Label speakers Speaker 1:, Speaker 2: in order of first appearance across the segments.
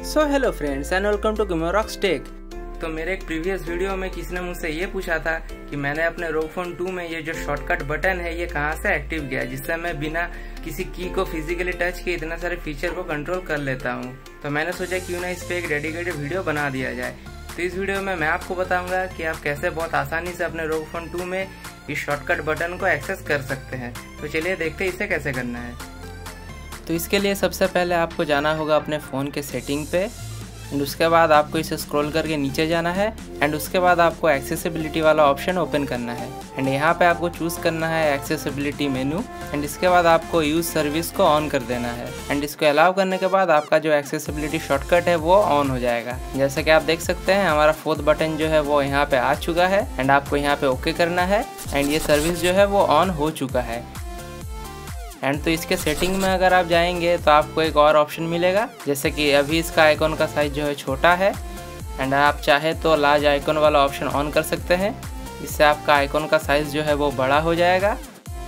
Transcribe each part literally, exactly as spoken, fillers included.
Speaker 1: So hello friends and welcome to game rocks tech. तो मेरे एक प्रीवियस वीडियो में किसी ने मुझसे ये पूछा था कि मैंने अपने रोग फोन टू में ये जो शॉर्टकट बटन है ये कहाँ से एक्टिव किया जिससे मैं बिना किसी की को फिजिकली टच किए इतना सारे फीचर को कंट्रोल कर लेता हूँ। तो मैंने सोचा क्यों ना इस पे एक डेडिकेटेड वीडियो बना दिया जाए। तो इस वीडियो में मैं आपको बताऊंगा कि आप कैसे बहुत आसानी से अपने रोग फोन टू में इस शॉर्टकट बटन को एक्सेस कर सकते हैं। तो चलिए देखते हैं इसे कैसे करना है। तो इसके लिए सबसे पहले आपको जाना होगा अपने फ़ोन के सेटिंग पे एंड उसके बाद आपको इसे स्क्रॉल करके नीचे जाना है एंड उसके बाद आपको एक्सेसिबिलिटी वाला ऑप्शन ओपन करना है एंड यहाँ पे आपको चूज़ करना है एक्सेसिबिलिटी मेनू एंड इसके बाद आपको यूज़ सर्विस को ऑन कर देना है एंड इसको अलाउ करने के बाद आपका जो एक्सेसिबिलिटी शॉर्टकट है वो ऑन हो जाएगा। जैसे कि आप देख सकते हैं हमारा फोर्थ बटन जो है वो यहाँ पे आ चुका है एंड आपको यहाँ पे ओके करना है एंड ये सर्विस जो है वो ऑन हो चुका है। एंड तो इसके सेटिंग में अगर आप जाएंगे तो आपको एक और ऑप्शन मिलेगा, जैसे कि अभी इसका आइकॉन का साइज जो है छोटा है एंड आप चाहे तो लार्ज आइकॉन वाला ऑप्शन ऑन कर सकते हैं। इससे आपका आइकॉन का साइज जो है वो बड़ा हो जाएगा,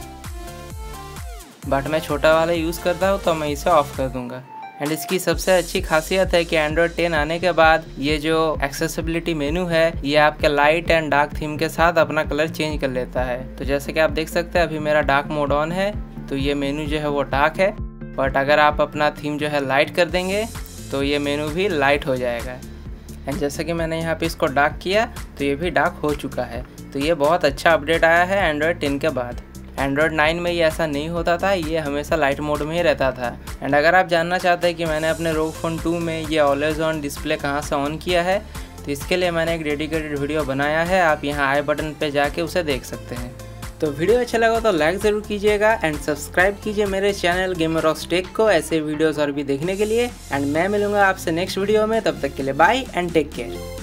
Speaker 1: बट मैं छोटा वाला यूज़ करता हूँ तो मैं इसे ऑफ कर दूंगा। एंड इसकी सबसे अच्छी खासियत है कि एंड्रॉयड टेन आने के बाद ये जो एक्सेसिबिलिटी मेनू है ये आपके लाइट एंड डार्क थीम के साथ अपना कलर चेंज कर लेता है। तो जैसे कि आप देख सकते हैं अभी मेरा डार्क मोड ऑन है तो ये मेनू जो है वो डार्क है, बट अगर आप अपना थीम जो है लाइट कर देंगे तो ये मेनू भी लाइट हो जाएगा। एंड जैसे कि मैंने यहाँ पे इसको डार्क किया तो ये भी डार्क हो चुका है। तो ये बहुत अच्छा अपडेट आया है एंड्रॉयड टेन के बाद। एंड्रॉयड नाइन में ये ऐसा नहीं होता था, ये हमेशा लाइट मोड में ही रहता था। एंड अगर आप जानना चाहते हैं कि मैंने अपने रोग फोन टू में ये ऑलवेज ऑन डिस्प्ले कहाँ से ऑन किया है तो इसके लिए मैंने एक डेडिकेटेड वीडियो बनाया है, आप यहाँ आई बटन पे जाके उसे देख सकते हैं। तो वीडियो अच्छा लगा तो लाइक ज़रूर कीजिएगा एंड सब्सक्राइब कीजिए मेरे चैनल गेमरॉक्स टेक को ऐसे वीडियोस और भी देखने के लिए। एंड मैं मिलूंगा आपसे नेक्स्ट वीडियो में, तब तक के लिए बाय एंड टेक केयर।